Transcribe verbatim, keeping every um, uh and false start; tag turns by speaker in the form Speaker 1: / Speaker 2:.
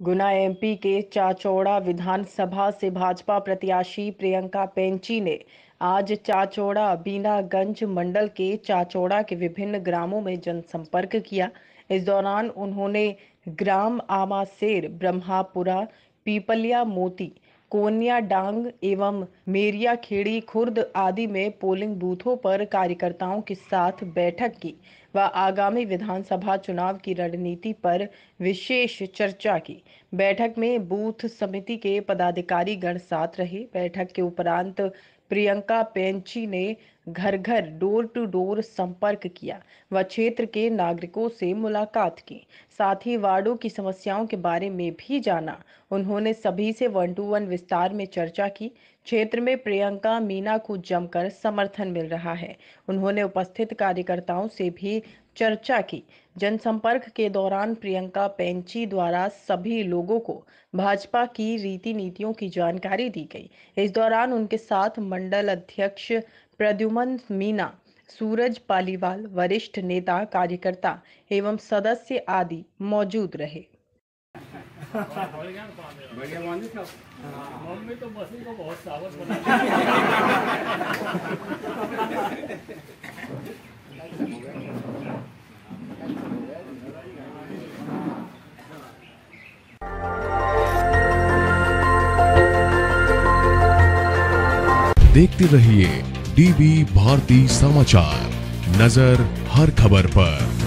Speaker 1: गुना MP के चाचौड़ा विधानसभा से भाजपा प्रत्याशी प्रियंका पेंची ने आज चाचौड़ा बीनागंज मंडल के चाचौड़ा के विभिन्न ग्रामों में जनसंपर्क किया। इस दौरान उन्होंने ग्राम आमासेर, ब्रह्मापुरा, पीपलिया मोती, कोनिया डांग एवं मेरिया खेड़ी खुर्द आदि में पोलिंग बूथों पर कार्यकर्ताओं के साथ बैठक की व आगामी विधानसभा चुनाव की रणनीति पर विशेष चर्चा की। बैठक में बूथ समिति के पदाधिकारी गण साथ रहे। बैठक के उपरांत प्रियंका पेंची ने घर घर डोर टू डोर संपर्क किया व क्षेत्र के नागरिकों से मुलाकात की। साथ ही वार्डों की समस्याओं के बारे में भी जाना। उन्होंने सभी से वन टू वन विस्तार में चर्चा की। क्षेत्र में प्रियंका मीना को जमकर समर्थन मिल रहा है। उन्होंने उपस्थित कार्यकर्ताओं से भी चर्चा की। जनसंपर्क के दौरान प्रियंका पेंची द्वारा सभी लोगों को भाजपा की रीति नीतियों की जानकारी दी गई। इस दौरान उनके साथ मंडल अध्यक्ष प्रद्युमन मीना, सूरज पालीवाल, वरिष्ठ नेता, कार्यकर्ता एवं सदस्य आदि मौजूद रहे।
Speaker 2: मम्मी तो बसों को बहुत सावध बना
Speaker 3: देखते रहिए डीबी भारती समाचार, नजर हर खबर पर।